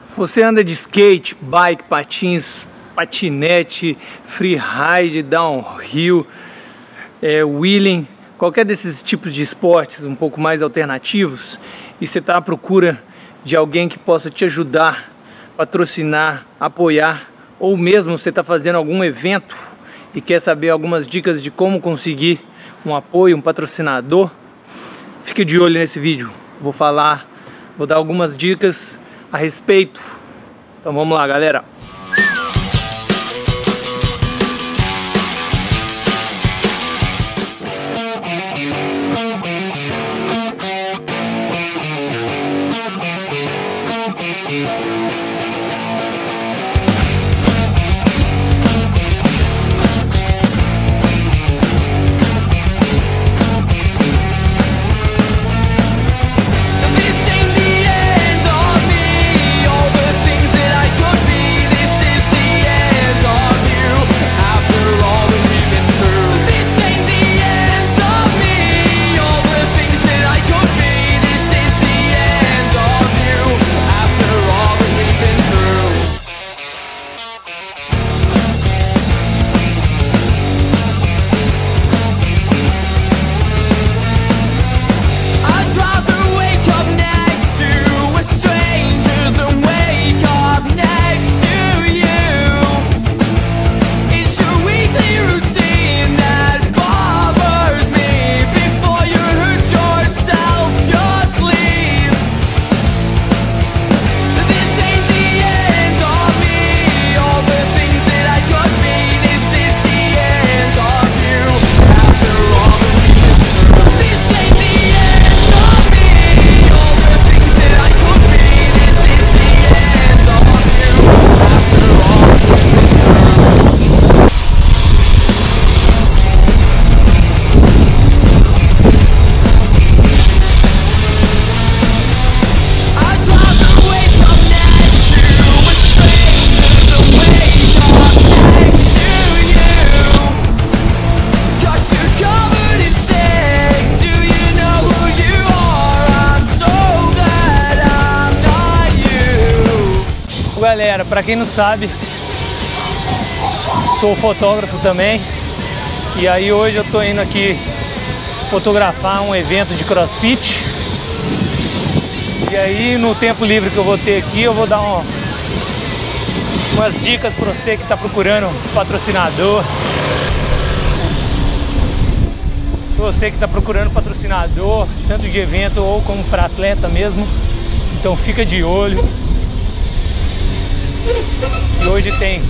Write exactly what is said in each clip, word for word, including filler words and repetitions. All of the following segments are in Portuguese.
Você anda de skate, bike, patins, patinete, freeride, downhill, é, wheeling, qualquer desses tipos de esportes um pouco mais alternativos, e você está à procura de alguém que possa te ajudar, patrocinar, apoiar, ou mesmo você está fazendo algum evento e quer saber algumas dicas de como conseguir um apoio, um patrocinador, fique de olho nesse vídeo. Vou falar, vou dar algumas dicas a respeito. Então vamos lá, galera. Galera, para quem não sabe, sou fotógrafo também, e aí hoje eu tô indo aqui fotografar um evento de CrossFit. E aí no tempo livre que eu vou ter aqui, eu vou dar um, umas dicas para você que está procurando um patrocinador. Você que está procurando patrocinador, tanto de evento ou como para atleta mesmo. Então fica de olho. E hoje tem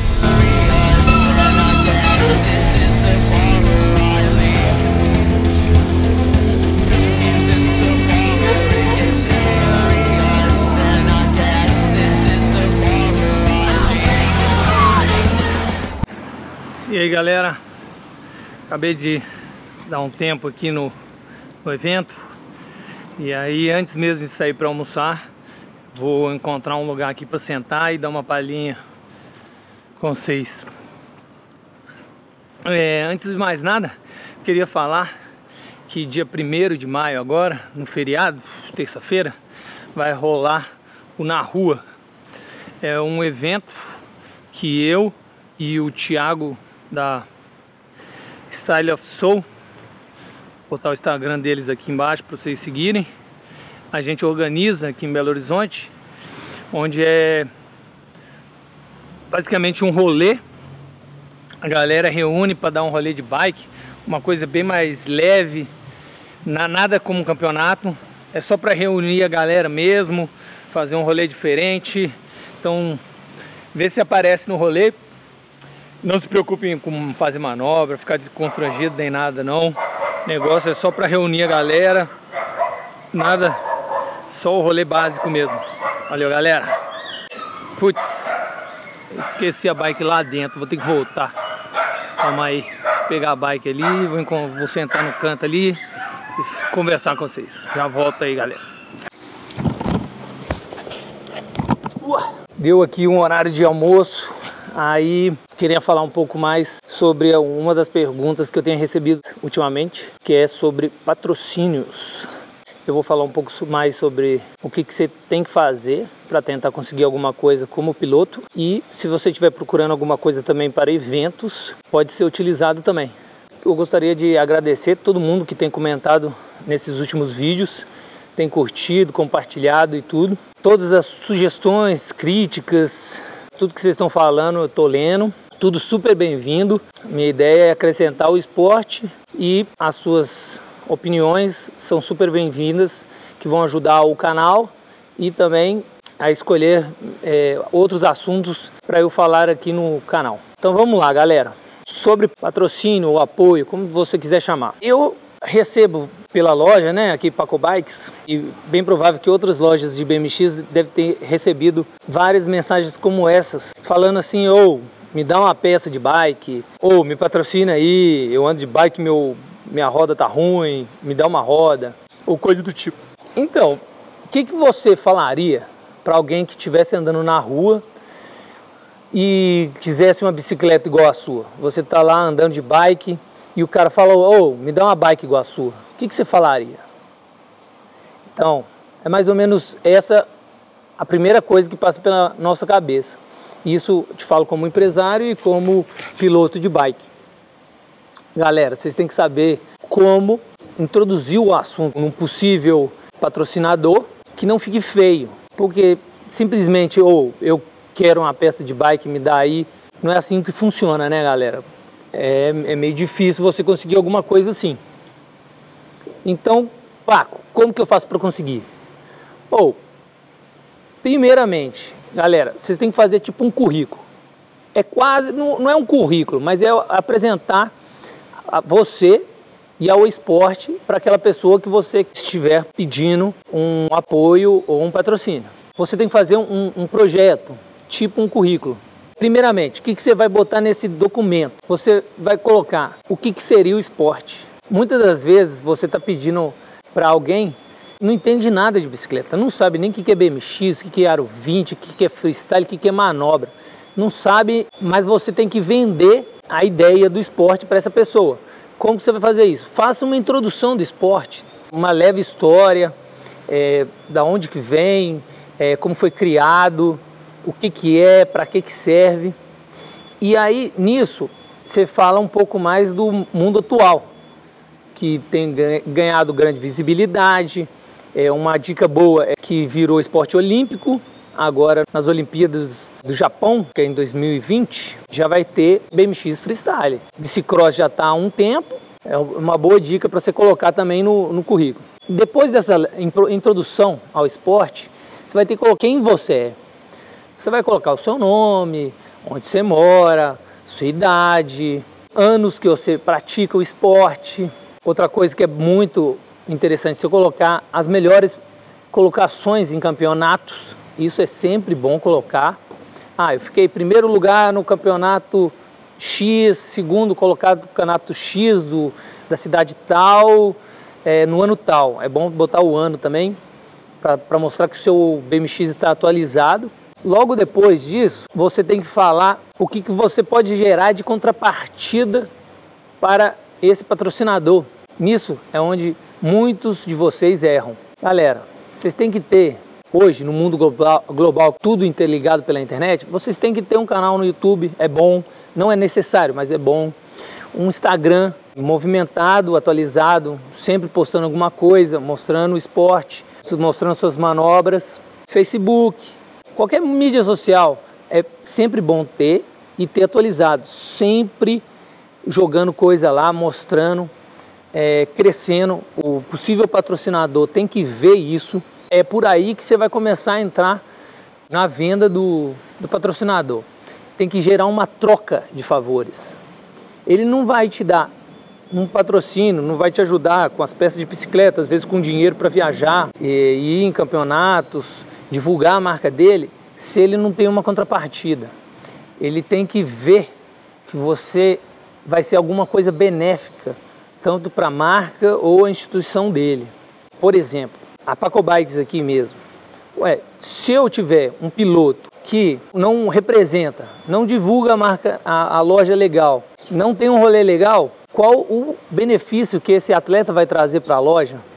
E aí, galera, acabei de dar um tempo aqui no, no evento. E aí, antes mesmo de sair para almoçar, vou encontrar um lugar aqui para sentar e dar uma palhinha com vocês. É, antes de mais nada, queria falar que dia primeiro de maio agora, no feriado, terça-feira, vai rolar o Na Rua. É um evento que eu e o Thiago da Style of Soul, vou botar o Instagram deles aqui embaixo para vocês seguirem. A gente organiza aqui em Belo Horizonte, onde é basicamente um rolê. A galera reúne para dar um rolê de bike, uma coisa bem mais leve, nada como um campeonato, é só para reunir a galera mesmo, fazer um rolê diferente. Então, vê se aparece no rolê. Não se preocupem com fazer manobra, ficar desconstrangido nem nada não. O negócio é só para reunir a galera, nada. Só o rolê básico mesmo. Valeu, galera. Putz, esqueci a bike lá dentro, vou ter que voltar. Calma aí, vou pegar a bike ali, vou, vou sentar no canto ali e conversar com vocês. Já volto aí, galera. Deu aqui um horário de almoço, aí queria falar um pouco mais sobre uma das perguntas que eu tenho recebido ultimamente, que é sobre patrocínios. eu vou falar um pouco mais sobre o que, que você tem que fazer para tentar conseguir alguma coisa como piloto. E se você estiver procurando alguma coisa também para eventos, pode ser utilizado também. Eu gostaria de agradecer todo mundo que tem comentado nesses últimos vídeos, tem curtido, compartilhado e tudo. Todas as sugestões, críticas, tudo que vocês estão falando eu estou lendo. Tudo super bem-vindo. Minha ideia é acrescentar o esporte e as suas opiniões são super bem-vindas, que vão ajudar o canal e também a escolher é, outros assuntos para eu falar aqui no canal. Então vamos lá, galera. Sobre patrocínio ou apoio, como você quiser chamar. Eu recebo pela loja, né, aqui Paco Bikes, e bem provável que outras lojas de B M X devem ter recebido várias mensagens como essas, falando assim, ou me dá uma peça de bike, ou me patrocina aí, eu ando de bike, meu, minha roda tá ruim, me dá uma roda, ou coisa do tipo. Então, o que, que você falaria para alguém que estivesse andando na rua e quisesse uma bicicleta igual a sua? Você tá lá andando de bike e o cara falou, ô, me dá uma bike igual a sua. O que, que você falaria? Então, é mais ou menos essa a primeira coisa que passa pela nossa cabeça. Isso eu te falo como empresário e como piloto de bike. Galera, vocês têm que saber como introduzir o assunto num possível patrocinador que não fique feio. Porque simplesmente, ou eu quero uma peça de bike, me dá aí. Não é assim que funciona, né, galera? É, é meio difícil você conseguir alguma coisa assim. Então, Paco, como que eu faço para conseguir? Ou, primeiramente, galera, vocês têm que fazer tipo um currículo. É quase, não, não é um currículo, mas é apresentar a você e ao esporte para aquela pessoa que você estiver pedindo um apoio ou um patrocínio. Você tem que fazer um, um projeto, tipo um currículo. Primeiramente, o que, que você vai botar nesse documento? Você vai colocar o que, que seria o esporte. Muitas das vezes você está pedindo para alguém, não entende nada de bicicleta, não sabe nem o que, que é B M X, o que, que é aro vinte, o que, que é freestyle, o que, que é manobra. Não sabe, mas você tem que vender a ideia do esporte para essa pessoa. Como você vai fazer isso? Faça uma introdução do esporte, uma leve história, é, da onde que vem, é, como foi criado, o que que é, para que que serve. E aí, nisso, você fala um pouco mais do mundo atual, que tem ganhado grande visibilidade. É uma dica boa é que virou esporte olímpico. Agora, nas Olimpíadas do Japão, que é em dois mil e vinte, já vai ter B M X Freestyle. Bicicross já está há um tempo, é uma boa dica para você colocar também no, no currículo. Depois dessa introdução ao esporte, você vai ter que colocar quem você é. Você vai colocar o seu nome, onde você mora, sua idade, anos que você pratica o esporte. Outra coisa que é muito interessante, você colocar as melhores colocações em campeonatos. Isso é sempre bom colocar. Ah, eu fiquei em primeiro lugar no campeonato X, segundo colocado no campeonato X do, da cidade tal, é, no ano tal. É bom botar o ano também, para mostrar que o seu B M X está atualizado. Logo depois disso, você tem que falar o que, que você pode gerar de contrapartida para esse patrocinador. Nisso é onde muitos de vocês erram. Galera, vocês têm que ter... Hoje, no mundo global, global, tudo interligado pela internet, vocês têm que ter um canal no YouTube, é bom, não é necessário, mas é bom. Um Instagram movimentado, atualizado, sempre postando alguma coisa, mostrando o esporte, mostrando suas manobras. Facebook, qualquer mídia social, é sempre bom ter e ter atualizado, sempre jogando coisa lá, mostrando, é, crescendo. O possível patrocinador tem que ver isso. É por aí que você vai começar a entrar na venda do, do patrocinador. Tem que gerar uma troca de favores. Ele não vai te dar um patrocínio, não vai te ajudar com as peças de bicicleta, às vezes com dinheiro para viajar e, e ir em campeonatos, divulgar a marca dele, se ele não tem uma contrapartida. Ele tem que ver que você vai ser alguma coisa benéfica, tanto para a marca ou a instituição dele. Por exemplo, a Paco Bikes aqui mesmo. Ué, se eu tiver um piloto que não representa, não divulga a marca, a, a loja legal, não tem um rolê legal, qual o benefício que esse atleta vai trazer para a loja?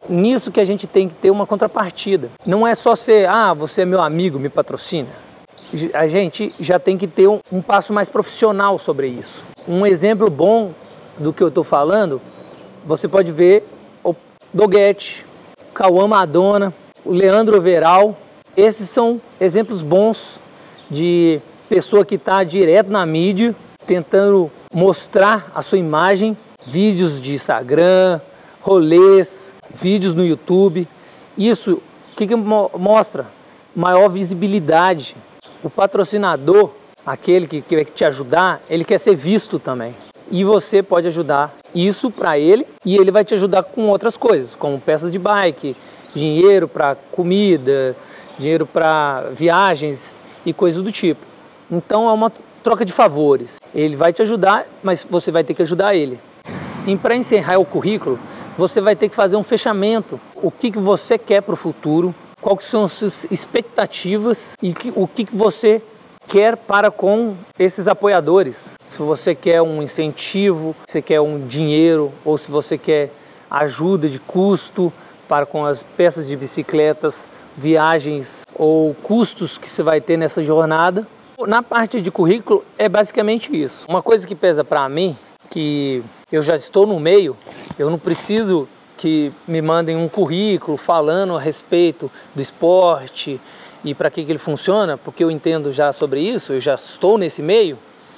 nisso que a gente tem que ter uma contrapartida. Não é só ser, ah, você é meu amigo, me patrocina. A gente já tem que ter um, um passo mais profissional sobre isso. Um exemplo bom do que eu estou falando, você pode ver o Doguete, o Cauã Madonna, o Leandro Overal. Esses são exemplos bons de pessoa que está direto na mídia, tentando mostrar a sua imagem, vídeos de Instagram, rolês, vídeos no YouTube. Isso, o que, que mostra? Maior visibilidade. O patrocinador, aquele que quer te ajudar, ele quer ser visto também. E você pode ajudar isso para ele, e ele vai te ajudar com outras coisas, como peças de bike, dinheiro para comida, dinheiro para viagens e coisas do tipo. Então é uma troca de favores. Ele vai te ajudar, mas você vai ter que ajudar ele. E para encerrar o currículo, você vai ter que fazer um fechamento. O que, que você quer para o futuro, quais são as suas expectativas e que, o que, que você quer para com esses apoiadores. Se você quer um incentivo, se você quer um dinheiro, ou se você quer ajuda de custo para com as peças de bicicletas, viagens ou custos que você vai ter nessa jornada. Na parte de currículo é basicamente isso. Uma coisa que pesa para mim, que eu já estou no meio, eu não preciso que me mandem um currículo falando a respeito do esporte e para que, que ele funciona, porque eu entendo já sobre isso, eu já estou nesse meio,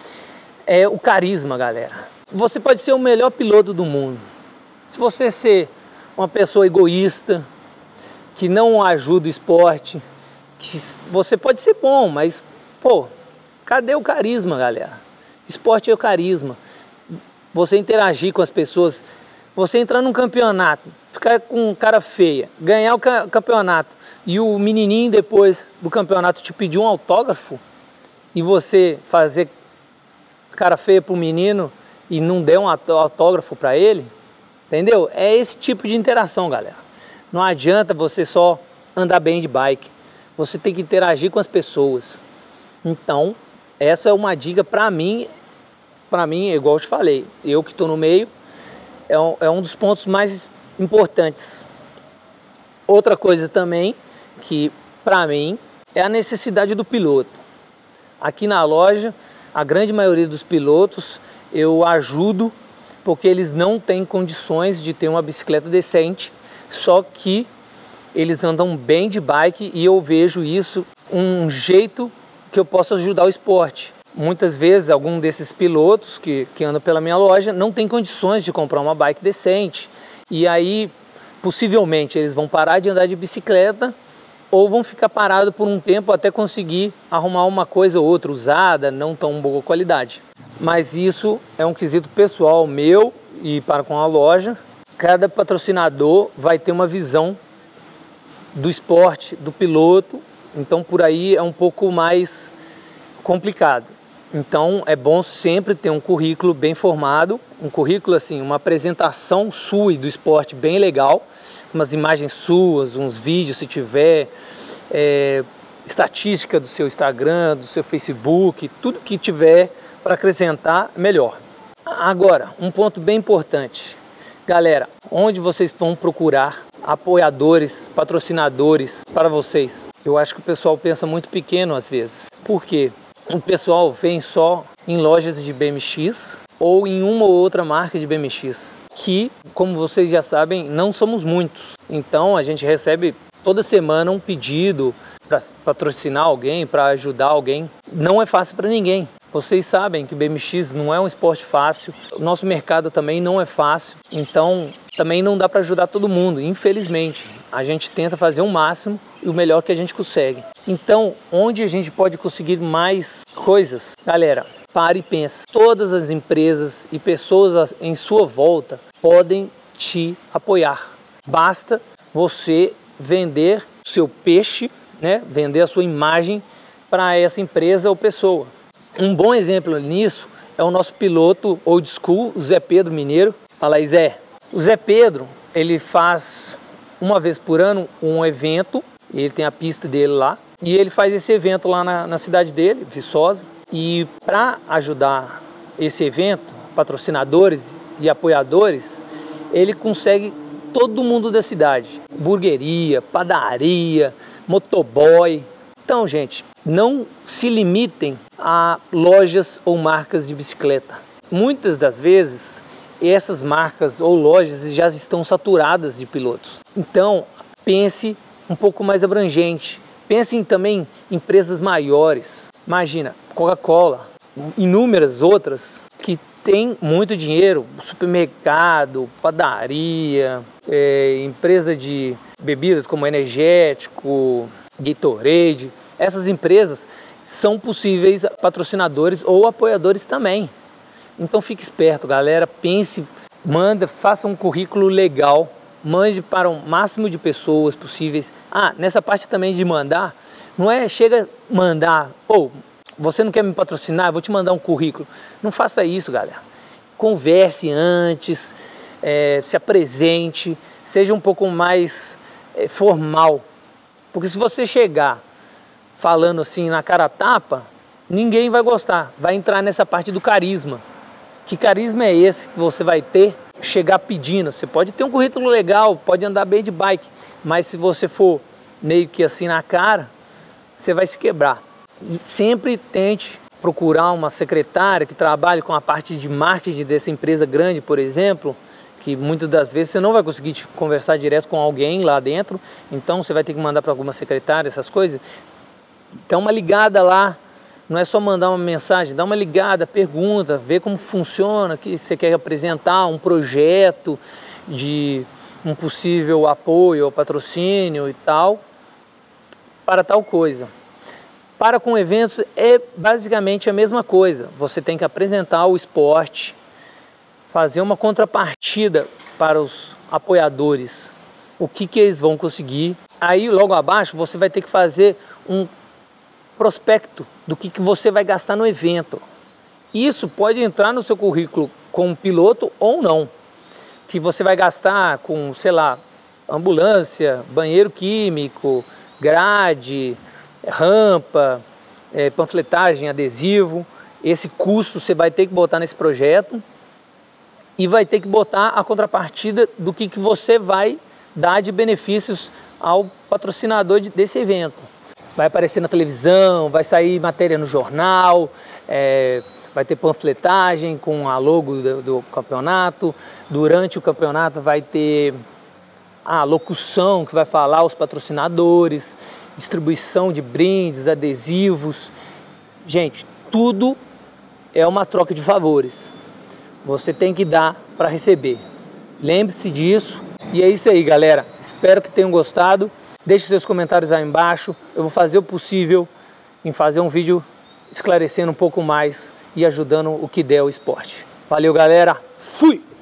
é o carisma, galera. Você pode ser o melhor piloto do mundo. Se você ser uma pessoa egoísta, que não ajuda o esporte, que você pode ser bom, mas, pô, cadê o carisma, galera? Esporte é o carisma. Você interagir com as pessoas, você entrar num campeonato, ficar com cara feia, ganhar o campeonato e o menininho depois do campeonato te pedir um autógrafo e você fazer cara feia pro menino e não der um autógrafo para ele, entendeu? É esse tipo de interação, galera. Não adianta você só andar bem de bike, você tem que interagir com as pessoas. Então, essa é uma dica para mim, para mim, igual eu te falei, eu que estou no meio, é um, é um dos pontos mais importantes. Outra coisa também, que para mim, é a necessidade do piloto. Aqui na loja, a grande maioria dos pilotos, eu ajudo, porque eles não têm condições de ter uma bicicleta decente, só que eles andam bem de bike e eu vejo isso um jeito que eu posso ajudar o esporte. Muitas vezes algum desses pilotos que, que andam pela minha loja não tem condições de comprar uma bike decente e aí possivelmente eles vão parar de andar de bicicleta ou vão ficar parados por um tempo até conseguir arrumar uma coisa ou outra usada, não tão boa qualidade. Mas isso é um quesito pessoal meu e para com a loja. Cada patrocinador vai ter uma visão do esporte, do piloto, então por aí é um pouco mais complicado. Então é bom sempre ter um currículo bem formado, um currículo assim, uma apresentação sua e do esporte bem legal, umas imagens suas, uns vídeos se tiver, é, estatística do seu Instagram, do seu Facebook, tudo que tiver para acrescentar, melhor. Agora, um ponto bem importante. Galera, onde vocês vão procurar apoiadores, patrocinadores para vocês? Eu acho que o pessoal pensa muito pequeno às vezes. Por quê? O pessoal vem só em lojas de B M X ou em uma ou outra marca de B M X, que, como vocês já sabem, não somos muitos. Então a gente recebe toda semana um pedido para patrocinar alguém, para ajudar alguém. Não é fácil para ninguém. Vocês sabem que o B M X não é um esporte fácil, o nosso mercado também não é fácil, então também não dá para ajudar todo mundo, infelizmente. A gente tenta fazer o máximo e o melhor que a gente consegue. Então, onde a gente pode conseguir mais coisas? Galera, pare e pense. Todas as empresas e pessoas em sua volta podem te apoiar. Basta você vender seu peixe, né? Vender a sua imagem para essa empresa ou pessoa. Um bom exemplo nisso é o nosso piloto old school, o Zé Pedro Mineiro. Fala aí, Zé. O Zé Pedro, ele faz uma vez por ano um evento, ele tem a pista dele lá, e ele faz esse evento lá na, na cidade dele, Viçosa. E para ajudar esse evento, patrocinadores e apoiadores, ele consegue todo mundo da cidade. Burgueria, padaria, motoboy. Então, gente, não se limitem a lojas ou marcas de bicicleta. Muitas das vezes, essas marcas ou lojas já estão saturadas de pilotos. Então, pense um pouco mais abrangente. Pense em, também em empresas maiores. Imagina, Coca-Cola, inúmeras outras que têm muito dinheiro, supermercado, padaria, é, empresa de bebidas como energético, Gatorade. Essas empresas são possíveis patrocinadores ou apoiadores também. Então fique esperto, galera, pense, manda, faça um currículo legal, mande para o máximo de pessoas possíveis. Ah, nessa parte também de mandar, não é chega mandar, ou oh, você não quer me patrocinar, eu vou te mandar um currículo. Não faça isso, galera. Converse antes, é, se apresente, seja um pouco mais é, formal. Porque se você chegar falando assim na cara a tapa, ninguém vai gostar. Vai entrar nessa parte do carisma. Que carisma é esse que você vai ter? Chegar pedindo. Você pode ter um currículo legal, pode andar bem de bike, mas se você for meio que assim na cara, você vai se quebrar. E sempre tente procurar uma secretária que trabalhe com a parte de marketing dessa empresa grande, por exemplo, que muitas das vezes você não vai conseguir conversar direto com alguém lá dentro, então você vai ter que mandar para alguma secretária, essas coisas. Dá uma ligada lá, não é só mandar uma mensagem, dá uma ligada, pergunta, vê como funciona, que você quer apresentar um projeto de um possível apoio ou patrocínio e tal, para tal coisa. Para com eventos é basicamente a mesma coisa, você tem que apresentar o esporte, fazer uma contrapartida para os apoiadores, o que, que eles vão conseguir. Aí logo abaixo você vai ter que fazer um prospecto do que, que você vai gastar no evento. Isso pode entrar no seu currículo como piloto ou não. Que você vai gastar com, sei lá, ambulância, banheiro químico, grade, rampa, é, panfletagem, adesivo. Esse custo você vai ter que botar nesse projeto e vai ter que botar a contrapartida do que, que você vai dar de benefícios ao patrocinador de, desse evento. Vai aparecer na televisão, vai sair matéria no jornal, é, vai ter panfletagem com a logo do, do campeonato. Durante o campeonato vai ter a locução que vai falar os patrocinadores, distribuição de brindes, adesivos. Gente, tudo é uma troca de favores. Você tem que dar para receber. Lembre-se disso. E é isso aí, galera. Espero que tenham gostado. Deixe seus comentários aí embaixo. Eu vou fazer o possível em fazer um vídeo esclarecendo um pouco mais e ajudando o que der o esporte. Valeu, galera. Fui!